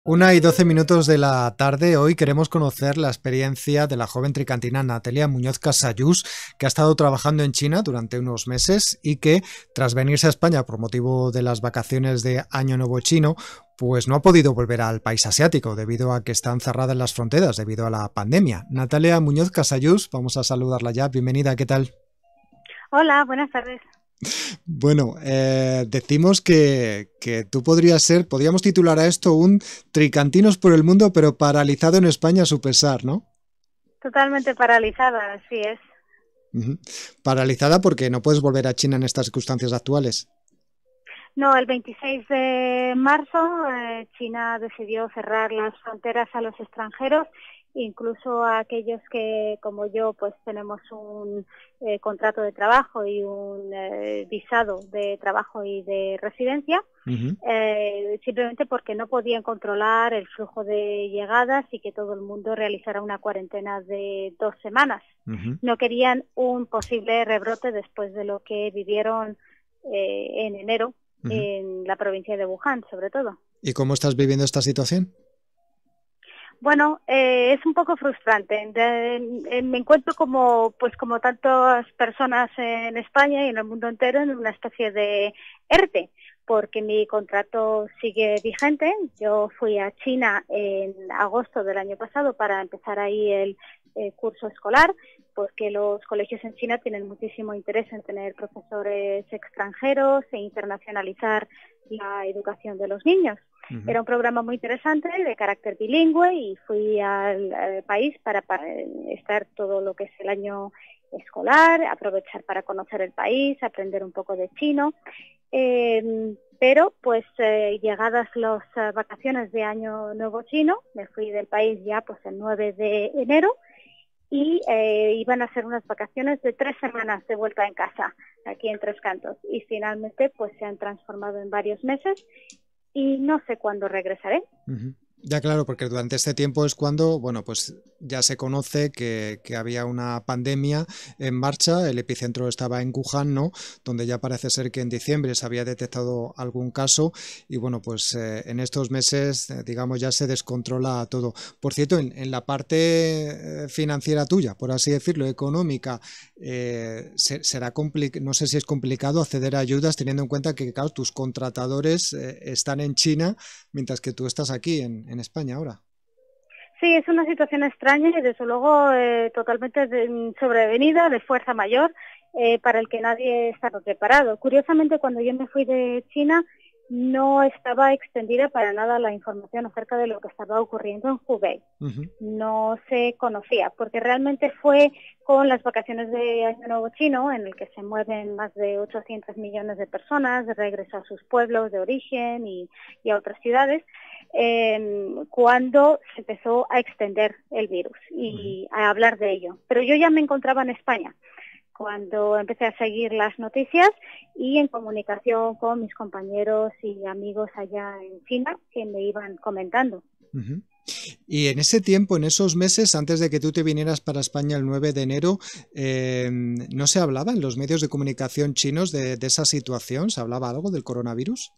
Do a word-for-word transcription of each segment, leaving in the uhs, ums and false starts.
Una y doce minutos de la tarde. Hoy queremos conocer la experiencia de la joven tricantina Natalia Muñoz Casayús, que ha estado trabajando en China durante unos meses y que, tras venirse a España por motivo de las vacaciones de Año Nuevo chino, pues no ha podido volver al país asiático debido a que están cerradas las fronteras debido a la pandemia. Natalia Muñoz Casayús, vamos a saludarla ya. Bienvenida, ¿qué tal? Hola, buenas tardes. Bueno, eh, decimos que, que tú podrías ser, podríamos titular a esto un tricantinos por el mundo, pero paralizado en España a su pesar, ¿no? Totalmente paralizada, así es. Uh-huh. Paralizada porque no puedes volver a China en estas circunstancias actuales. No, el veintiséis de marzo eh, China decidió cerrar las fronteras a los extranjeros, incluso a aquellos que, como yo, pues tenemos un eh, contrato de trabajo y un eh, visado de trabajo y de residencia, Uh-huh. eh, simplemente porque no podían controlar el flujo de llegadas y que todo el mundo realizara una cuarentena de dos semanas. Uh-huh. No querían un posible rebrote después de lo que vivieron eh, en enero Uh-huh. en la provincia de Wuhan, sobre todo. ¿Y cómo estás viviendo esta situación? Bueno, eh, es un poco frustrante. De, de, me encuentro como, pues como tantas personas en España y en el mundo entero en una especie de ERTE, porque mi contrato sigue vigente. Yo fui a China en agosto del año pasado para empezar ahí el eh, curso escolar, porque los colegios en China tienen muchísimo interés en tener profesores extranjeros e internacionalizar la educación de los niños. Uh-huh. Era un programa muy interesante de carácter bilingüe y fui al, al país para, para estar todo lo que es el año escolar, aprovechar para conocer el país, aprender un poco de chino. Eh, pero pues eh, llegadas las uh, vacaciones de Año Nuevo chino, me fui del país ya pues el nueve de enero y eh, iban a ser unas vacaciones de tres semanas de vuelta en casa, aquí en Tres Cantos. Y finalmente pues se han transformado en varios meses y no sé cuándo regresaré. Uh-huh. Ya claro, porque durante este tiempo es cuando, bueno, pues ya se conoce que, que había una pandemia en marcha, el epicentro estaba en Wuhan, ¿no? Donde ya parece ser que en diciembre se había detectado algún caso y bueno, pues eh, en estos meses, eh, digamos, ya se descontrola todo. Por cierto, en, en la parte financiera tuya, por así decirlo, económica, eh, se, será complicado, no sé si es complicado acceder a ayudas teniendo en cuenta que, claro, tus contratadores eh, están en China mientras que tú estás aquí en, en España ahora. Sí, es una situación extraña y desde luego eh, totalmente de, sobrevenida, de fuerza mayor, eh, para el que nadie estaba preparado. Curiosamente, cuando yo me fui de China, no estaba extendida para nada la información acerca de lo que estaba ocurriendo en Hubei. Uh-huh. No se conocía, porque realmente fue con las vacaciones de Año Nuevo chino, en el que se mueven más de ochocientos millones de personas de regreso a sus pueblos de origen y, y a otras ciudades, eh, cuando se empezó a extender el virus y a hablar de ello. Pero yo ya me encontraba en España cuando empecé a seguir las noticias y en comunicación con mis compañeros y amigos allá en China que me iban comentando. Uh-huh. Y en ese tiempo, en esos meses, antes de que tú te vinieras para España el nueve de enero, eh, ¿no se hablaba en los medios de comunicación chinos de, de esa situación? ¿Se hablaba algo del coronavirus?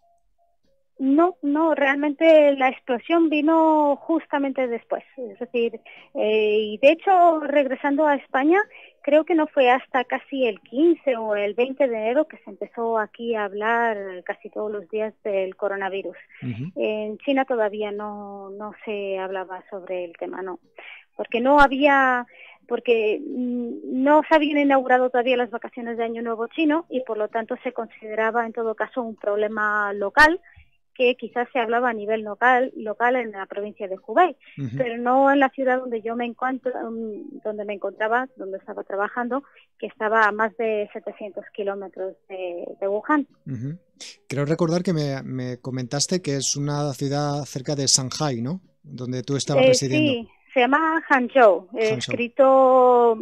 No, no, realmente la explosión vino justamente después. Es decir, eh, y de hecho, regresando a España, creo que no fue hasta casi el quince o el veinte de enero que se empezó aquí a hablar casi todos los días del coronavirus. Uh-huh. En China todavía no, no se hablaba sobre el tema, no, porque no había, porque no se habían inaugurado todavía las vacaciones de Año Nuevo chino y por lo tanto se consideraba en todo caso un problema local, que quizás se hablaba a nivel local, local en la provincia de Hubei, Uh-huh. pero no en la ciudad donde yo me encuentro, donde me encontraba, donde estaba trabajando, que estaba a más de setecientos kilómetros de, de Wuhan. Uh-huh. Creo recordar que me, me comentaste que es una ciudad cerca de Shanghai, ¿no? Donde tú estabas Eh, residiendo. sí, se llama Hangzhou, eh, Hangzhou. escrito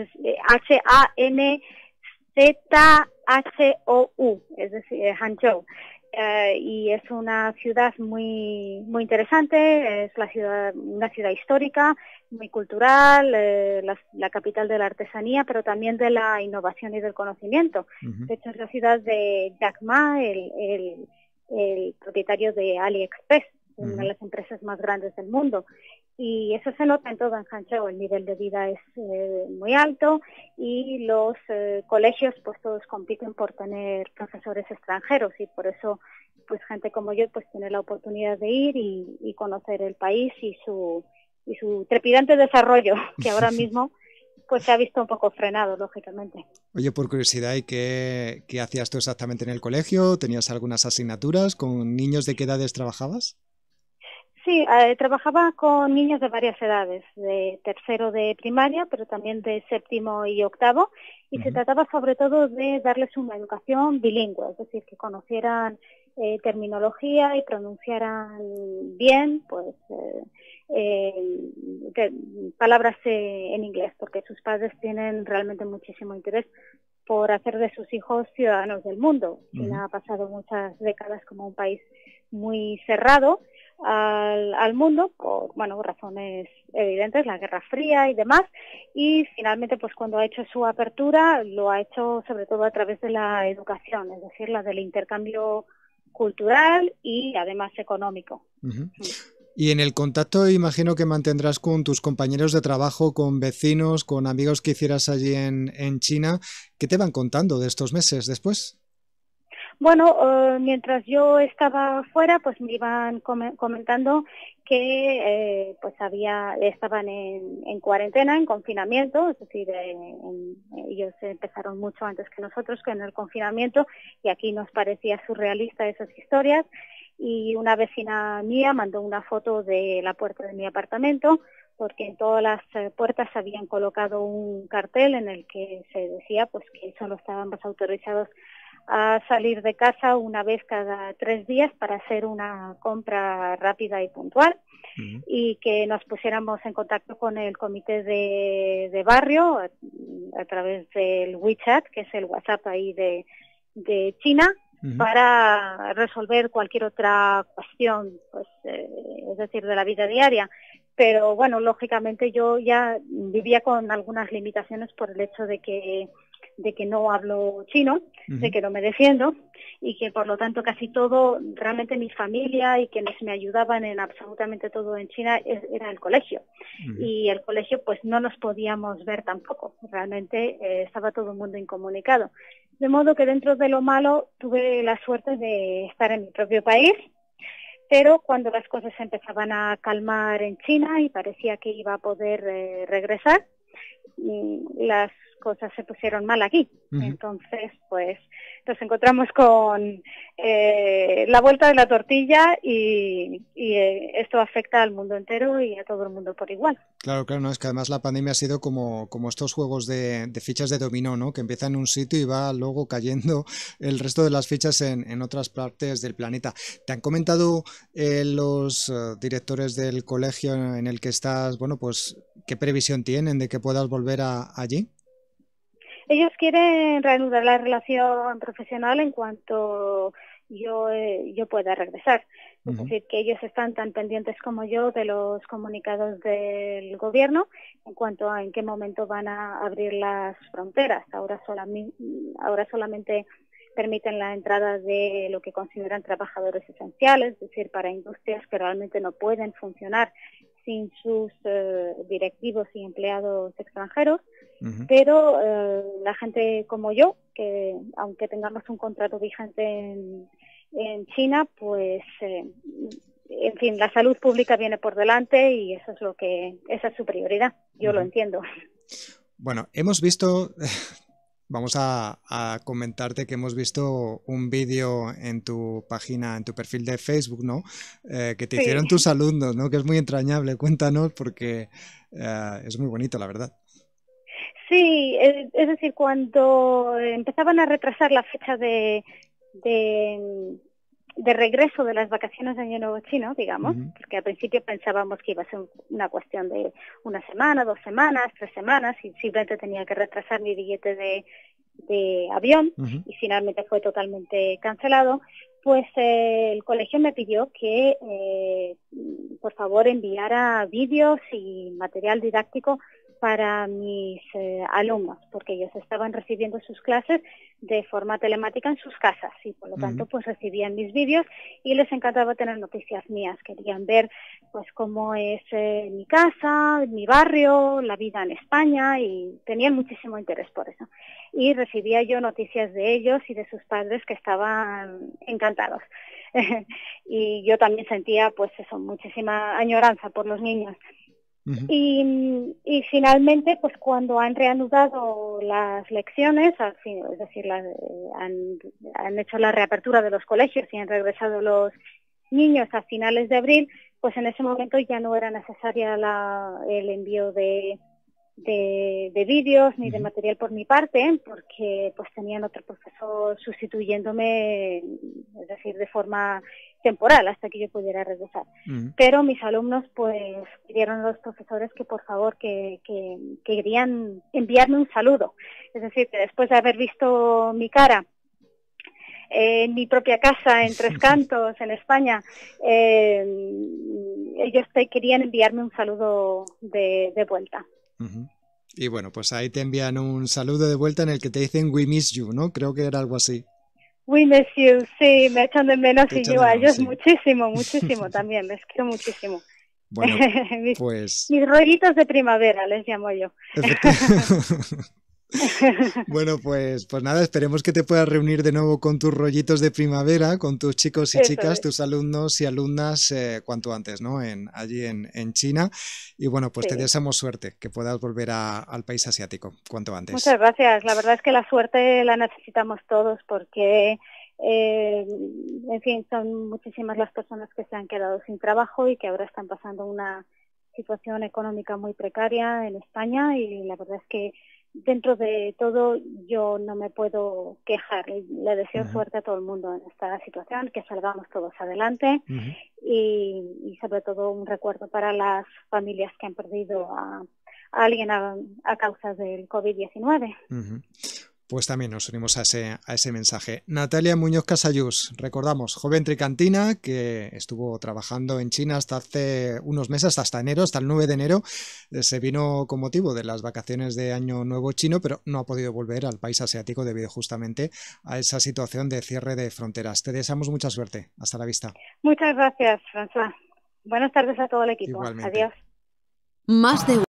H A N Z H O U, es decir, Hangzhou. Uh, y es una ciudad muy muy interesante, es la ciudad una ciudad histórica, muy cultural, eh, la, la capital de la artesanía, pero también de la innovación y del conocimiento. Uh-huh. De hecho, es la ciudad de Jack Ma, el, el, el propietario de AliExpress. una de las empresas más grandes del mundo. Y eso se nota en todo en Hangzhou, el nivel de vida es eh, muy alto y los eh, colegios pues todos compiten por tener profesores extranjeros y por eso pues gente como yo pues tiene la oportunidad de ir y, y conocer el país y su y su trepidante desarrollo que ahora mismo pues se ha visto un poco frenado, lógicamente. Oye, por curiosidad, ¿y qué, qué hacías tú exactamente en el colegio? ¿Tenías algunas asignaturas? ¿Con niños de qué edades trabajabas? Sí, eh, trabajaba con niños de varias edades, de tercero de primaria, pero también de séptimo y octavo, y uh-huh. se trataba sobre todo de darles una educación bilingüe, es decir, que conocieran eh, terminología y pronunciaran bien, pues, eh, eh, que, palabras eh, en inglés, porque sus padres tienen realmente muchísimo interés por hacer de sus hijos ciudadanos del mundo. Uh-huh. China ha pasado muchas décadas como un país muy cerrado al, al mundo por, bueno, razones evidentes, la Guerra Fría y demás, y finalmente pues cuando ha hecho su apertura lo ha hecho sobre todo a través de la educación, es decir, la del intercambio cultural y además económico. Uh-huh. Y en el contacto imagino que mantendrás con tus compañeros de trabajo, con vecinos, con amigos que hicieras allí en, en China. ¿Qué te van contando de estos meses después? Bueno, uh, mientras yo estaba fuera, pues me iban com- comentando que eh, pues había estaban en, en cuarentena, en confinamiento, es decir, eh, en, ellos empezaron mucho antes que nosotros con el confinamiento y aquí nos parecía surrealista esas historias. Y una vecina mía mandó una foto de la puerta de mi apartamento porque en todas las eh, puertas habían colocado un cartel en el que se decía pues que solo estábamos autorizados a salir de casa una vez cada tres días para hacer una compra rápida y puntual uh-huh. y que nos pusiéramos en contacto con el comité de, de barrio a, a través del WeChat, que es el WhatsApp ahí de, de China, uh-huh. para resolver cualquier otra cuestión, pues eh, es decir, de la vida diaria. Pero bueno, lógicamente yo ya vivía con algunas limitaciones por el hecho de que de que no hablo chino, uh-huh. de que no me defiendo y que por lo tanto casi todo, realmente mi familia y quienes me ayudaban en absolutamente todo en China era el colegio. Uh-huh. Y el colegio pues no nos podíamos ver tampoco, realmente eh, estaba todo el mundo incomunicado. De modo que dentro de lo malo tuve la suerte de estar en mi propio país, pero cuando las cosas empezaban a calmar en China y parecía que iba a poder eh, regresar, las cosas se pusieron mal aquí. Uh-huh. Entonces, pues, nos encontramos con eh, la vuelta de la tortilla y, y eh, esto afecta al mundo entero y a todo el mundo por igual. Claro, claro, no, es que además la pandemia ha sido como, como estos juegos de, de fichas de dominó, ¿no? Que empiezan en un sitio y va luego cayendo el resto de las fichas en, en otras partes del planeta. ¿Te han comentado eh, los uh, directores del colegio en el que estás, bueno, pues, qué previsión tienen de que puedas volver a, allí? Ellos quieren reanudar la relación profesional en cuanto yo eh, yo pueda regresar. Uh-huh. Es decir, que ellos están tan pendientes como yo de los comunicados del gobierno en cuanto a en qué momento van a abrir las fronteras. Ahora, solamente, ahora solamente permiten la entrada de lo que consideran trabajadores esenciales, es decir, para industrias que realmente no pueden funcionar sin sus eh, directivos y empleados extranjeros. Uh-huh. Pero eh, la gente como yo, que aunque tengamos un contrato vigente en, en China, pues eh, en fin, la salud pública viene por delante y eso es lo que, esa es su prioridad. Yo uh-huh. lo entiendo. Bueno, hemos visto, vamos a, a comentarte que hemos visto un vídeo en tu página, en tu perfil de Facebook, ¿no? Eh, que te sí. hicieron tus alumnos, ¿no? Que es muy entrañable. Cuéntanos porque eh, es muy bonito, la verdad. Sí, es, es decir, cuando empezaban a retrasar la fecha de, de, de regreso de las vacaciones de Año Nuevo Chino, digamos, uh-huh. porque al principio pensábamos que iba a ser una cuestión de una semana, dos semanas, tres semanas, y simplemente tenía que retrasar mi billete de, de avión, uh-huh. y finalmente fue totalmente cancelado, pues eh, el colegio me pidió que, eh, por favor, enviara vídeos y material didáctico para mis eh, alumnos, porque ellos estaban recibiendo sus clases de forma telemática en sus casas y por lo tanto pues recibían mis vídeos y les encantaba tener noticias mías, querían ver pues cómo es eh, mi casa, mi barrio, la vida en España y tenían muchísimo interés por eso. Y recibía yo noticias de ellos y de sus padres que estaban encantados. Y yo también sentía pues eso, muchísima añoranza por los niños. Uh-huh. y, y finalmente, pues cuando han reanudado las lecciones, al fin, es decir, la, han, han hecho la reapertura de los colegios y han regresado los niños a finales de abril, pues en ese momento ya no era necesaria la, el envío de, de, de vídeos ni uh-huh. de material por mi parte, porque pues tenían otro profesor sustituyéndome, es decir, de forma temporal hasta que yo pudiera regresar. Uh-huh. Pero mis alumnos pues pidieron a los profesores que por favor que, que, que querían enviarme un saludo. Es decir, que después de haber visto mi cara eh, en mi propia casa, en Tres Cantos, en España, eh, ellos te querían enviarme un saludo de, de vuelta. Uh-huh. Y bueno, pues ahí te envían un saludo de vuelta en el que te dicen "We miss you", ¿no? Creo que era algo así. We miss you, sí, me echan de menos y yo a ellos sí. muchísimo, muchísimo también, les quiero muchísimo. Bueno, mis, pues... mis rollitos de primavera les llamo yo. Bueno, pues, pues nada, esperemos que te puedas reunir de nuevo con tus rollitos de primavera, con tus chicos y Eso chicas, es. tus alumnos y alumnas eh, cuanto antes, ¿no? En, allí en, en China. Y bueno, pues sí. te deseamos suerte, que puedas volver a, al país asiático cuanto antes. Muchas gracias. La verdad es que la suerte la necesitamos todos porque, eh, en fin, son muchísimas las personas que se han quedado sin trabajo y que ahora están pasando una situación económica muy precaria en España y la verdad es que dentro de todo yo no me puedo quejar. Le deseo uh-huh. suerte a todo el mundo en esta situación, que salgamos todos adelante uh-huh. y, y sobre todo un recuerdo para las familias que han perdido a, a alguien a, a causa del COVID diecinueve. Uh-huh. Pues también nos unimos a ese, a ese mensaje. Natalia Muñoz Casayús, recordamos, joven tricantina que estuvo trabajando en China hasta hace unos meses, hasta enero, hasta el nueve de enero. Se vino con motivo de las vacaciones de Año Nuevo chino, pero no ha podido volver al país asiático debido justamente a esa situación de cierre de fronteras. Te deseamos mucha suerte. Hasta la vista. Muchas gracias, François. Buenas tardes a todo el equipo. Igualmente. Adiós. Más de